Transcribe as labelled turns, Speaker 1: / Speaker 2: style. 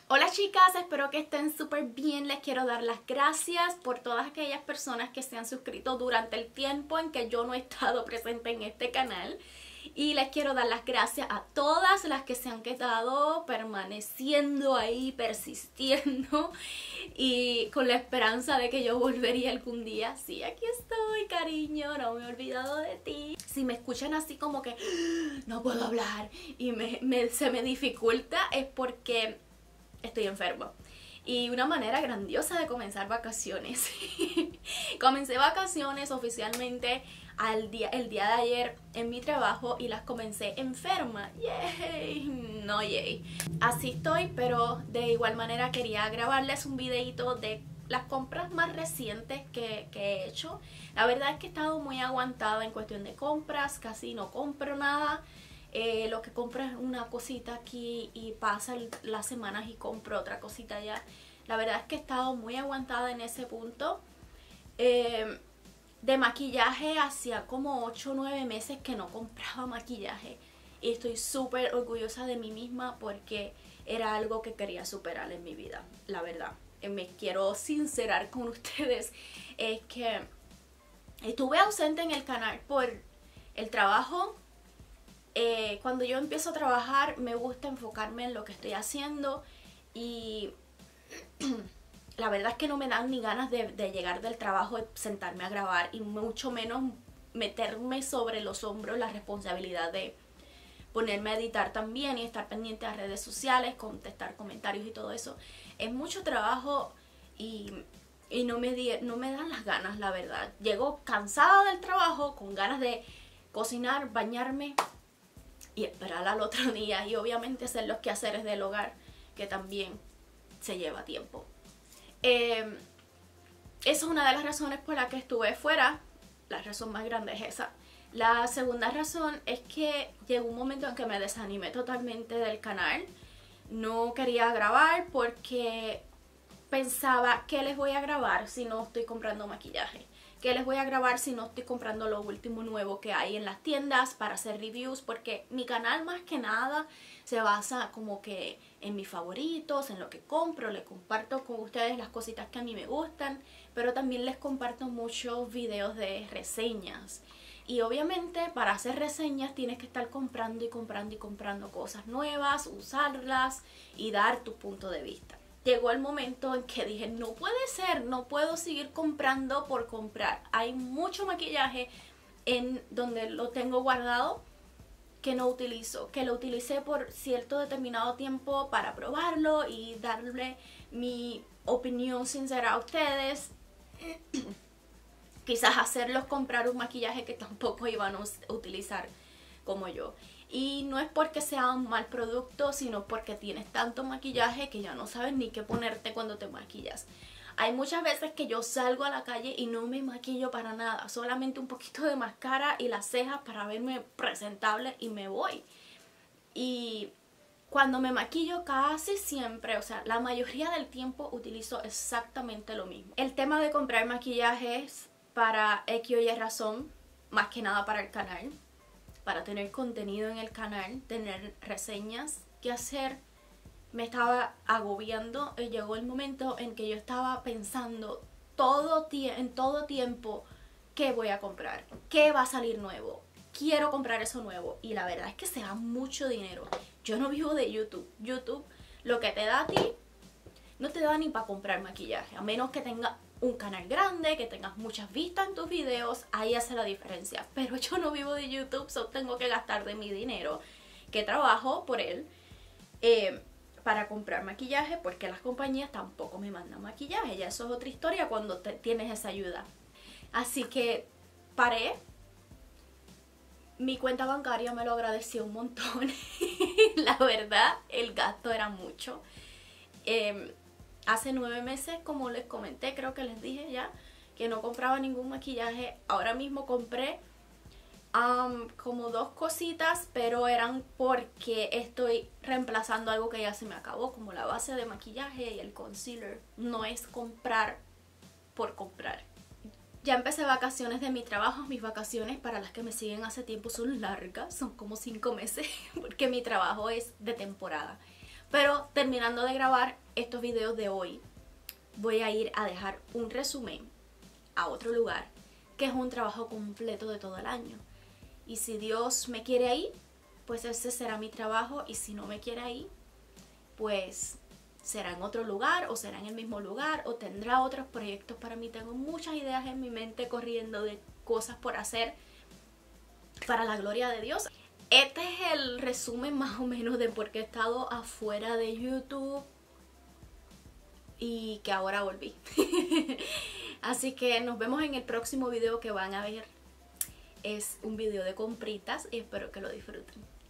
Speaker 1: Hola chicas, espero que estén súper bien. Les quiero dar las gracias por todas aquellas personas que se han suscrito durante el tiempo en que yo no he estado presente en este canal. Y les quiero dar las gracias a todas las que se han quedado permaneciendo ahí, persistiendo y con la esperanza de que yo volvería algún día. Sí, aquí estoy, cariño, no me he olvidado de ti. Si me escuchan así como que no puedo hablar y se me dificulta, es porque estoy enferma. Y una manera grandiosa de comenzar vacaciones. Comencé vacaciones oficialmente el día de ayer en mi trabajo y las comencé enferma. ¡Yay! No yay. Así estoy, pero de igual manera quería grabarles un videito de las compras más recientes que he hecho. La verdad es que he estado muy aguantada en cuestión de compras, casi no compro nada. Lo que compro es una cosita aquí y pasan las semanas y compro otra cosita allá. La verdad es que he estado muy aguantada en ese punto. De maquillaje hacía como 8 o 9 meses que no compraba maquillaje. Y estoy súper orgullosa de mí misma porque era algo que quería superar en mi vida, la verdad. Me quiero sincerar con ustedes. Es que estuve ausente en el canal por el trabajo. Cuando yo empiezo a trabajar me gusta enfocarme en lo que estoy haciendo y la verdad es que no me dan ni ganas de llegar del trabajo y sentarme a grabar y mucho menos meterme sobre los hombros la responsabilidad de ponerme a editar también y estar pendiente a redes sociales, contestar comentarios y todo eso. Es mucho trabajo y no me dan las ganas, la verdad. Llego cansada del trabajo, con ganas de cocinar, bañarme y esperar al otro día y obviamente hacer los quehaceres del hogar, que también se lleva tiempo. Esa es una de las razones por las que estuve fuera. La razón más grande es esa. La segunda razón es que llegó un momento en que me desanimé totalmente del canal. No quería grabar porque pensaba, ¿qué les voy a grabar si no estoy comprando maquillaje? ¿Qué les voy a grabar si no estoy comprando lo último nuevo que hay en las tiendas para hacer reviews? Porque mi canal más que nada se basa como que en mis favoritos, en lo que compro, les comparto con ustedes las cositas que a mí me gustan, pero también les comparto muchos videos de reseñas. Y obviamente para hacer reseñas tienes que estar comprando y comprando y comprando cosas nuevas, usarlas y dar tu punto de vista. Llegó el momento en que dije, no puede ser, no puedo seguir comprando por comprar. Hay mucho maquillaje en donde lo tengo guardado que no utilizo, que lo utilicé por cierto determinado tiempo para probarlo y darle mi opinión sincera a ustedes. Quizás hacerlos comprar un maquillaje que tampoco iban a utilizar como yo. Y no es porque sea un mal producto, sino porque tienes tanto maquillaje que ya no sabes ni qué ponerte cuando te maquillas. Hay muchas veces que yo salgo a la calle y no me maquillo para nada, solamente un poquito de máscara y las cejas para verme presentable y me voy. Y cuando me maquillo casi siempre, o sea, la mayoría del tiempo utilizo exactamente lo mismo. El tema de comprar maquillajes para X o Y razón, más que nada para el canal, para tener contenido en el canal, tener reseñas que hacer, me estaba agobiando y llegó el momento en que yo estaba pensando en todo tiempo qué voy a comprar, qué va a salir nuevo, quiero comprar eso nuevo y la verdad es que se da mucho dinero. Yo no vivo de YouTube. YouTube lo que te da a ti no te da ni para comprar maquillaje, a menos que tengas un canal grande, que tengas muchas vistas en tus videos, ahí hace la diferencia. Pero yo no vivo de YouTube, solo tengo que gastar de mi dinero, que trabajo por él, para comprar maquillaje, porque las compañías tampoco me mandan maquillaje. Ya eso es otra historia cuando tienes esa ayuda. Así que paré. Mi cuenta bancaria me lo agradeció un montón. La verdad, el gasto era mucho. Hace 9 meses, como les comenté, creo que les dije ya, que no compraba ningún maquillaje. Ahora mismo compré como 2 cositas, pero eran porque estoy reemplazando algo que ya se me acabó, como la base de maquillaje y el concealer. No es comprar por comprar. Ya empecé vacaciones de mi trabajo. Mis vacaciones, para las que me siguen hace tiempo, son largas, son como 5 meses, porque mi trabajo es de temporada. Pero terminando de grabar estos videos de hoy, voy a ir a dejar un resumen a otro lugar, que es un trabajo completo de todo el año. Y si Dios me quiere ahí, pues ese será mi trabajo, y si no me quiere ahí, pues será en otro lugar, o será en el mismo lugar, o tendrá otros proyectos para mí. Tengo muchas ideas en mi mente corriendo de cosas por hacer para la gloria de Dios. Este es el resumen más o menos de por qué he estado afuera de YouTube y que ahora volví. Así que nos vemos en el próximo video que van a ver. Es un video de compritas y espero que lo disfruten.